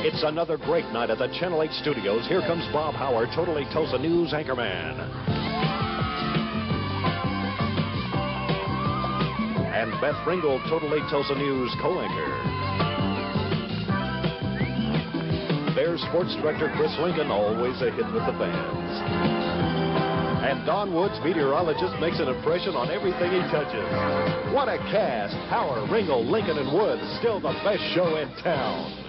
It's another great night at the Channel 8 studios. Here comes Bob Howard, Total 8 Tulsa News anchorman. And Beth Ringgold, Total 8 Tulsa News co-anchor. There's sports director Chris Lincoln, always a hit with the fans. And Don Woods, meteorologist, makes an impression on everything he touches. What a cast! Howard, Ringgold, Lincoln, and Woods, still the best show in town.